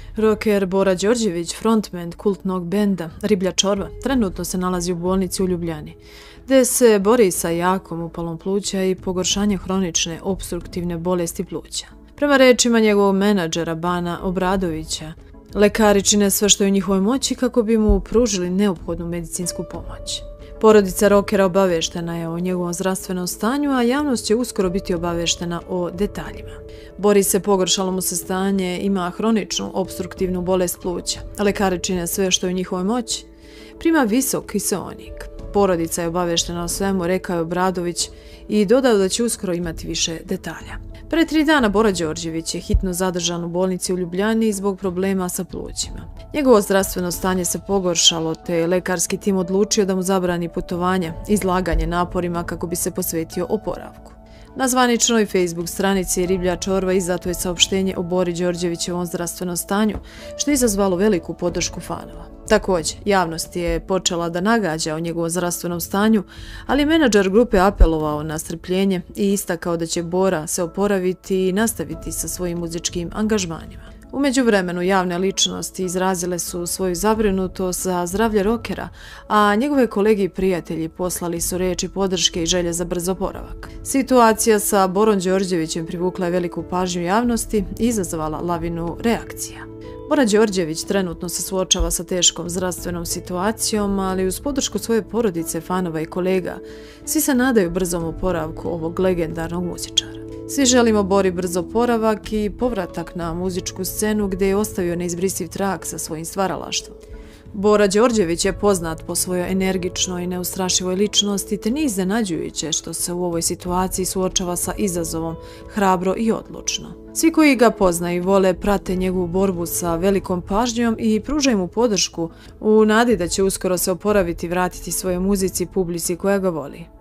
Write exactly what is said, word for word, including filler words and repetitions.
Roker Bora Đorđević, frontman kultnog benda Riblja Čorba, trenutno se nalazi u bolnici u Ljubljani, gde se bori sa jakom upalom pluća i pogoršanjem hronične opstruktivne bolesti pluća. Prema rečima njegovog menadžera Bana Obradovića, lekari čine sve što je u njihovoj moći kako bi mu pružili neophodnu medicinsku pomoć. Porodica rokera obaveštena je o njegovom zdravstvenom stanju, a javnost će uskoro biti obaveštena o detaljima. Bori se, pogoršalo mu se stanje, ima hroničnu opstruktivnu bolest pluća. Lekari čine sve što je u njihovoj moći. Prima visok kiseonik. Porodica je obaveštena o svemu, rekao je Obradović i dodao da će uskoro imati više detalja. Pre tri dana Bora Đorđević je hitno zadržan u bolnici u Ljubljani zbog problema sa plućima. Njegovo zdravstveno stanje se pogoršalo, te je lekarski tim odlučio da mu zabrani putovanje, izlaganje naporima kako bi se posvetio oporavku. Na zvaničnoj Facebook stranici Riblja Čorba izdato je saopštenje o Bori Đorđevićevom zdravstvenom stanju, što je izazvalo veliku podršku fanova. Također, javnost je počela da nagađa o njegovom zdravstvenom stanju, ali menadžer grupe apelovao na strpljenje i istakao da će Bora se oporaviti i nastaviti sa svojim muzičkim angažmanima. U međuvremenu javne ličnosti izrazile su svoju zabrinutost za zdravlje rokera, a njegove kolege i prijatelji poslali su reči podrške i želje za brz oporavak. Situacija sa Borom Đorđevićem privukla je veliku pažnju javnosti i izazvala lavinu reakcija. Bora Đorđević trenutno se suočava sa teškom zdravstvenom situacijom, ali uz podršku svoje porodice, fanova i kolega, svi se nadaju brzom oporavku ovog legendarnog muzičara. Svi želimo Bori brz oporavak i povratak na muzičku scenu gdje je ostavio neizbrisiv trag sa svojim stvaralaštvom. Bora Đorđević je poznat po svojoj energičnoj i neustrašivoj ličnosti, te nije iznenađujuće što se u ovoj situaciji suočava sa izazovom hrabro i odlučno. Svi koji ga poznaju i vole prate njegovu borbu sa velikom pažnjom i pružaju mu podršku u nadi da će uskoro se oporaviti i vratiti svojoj muzici i publici koja ga voli.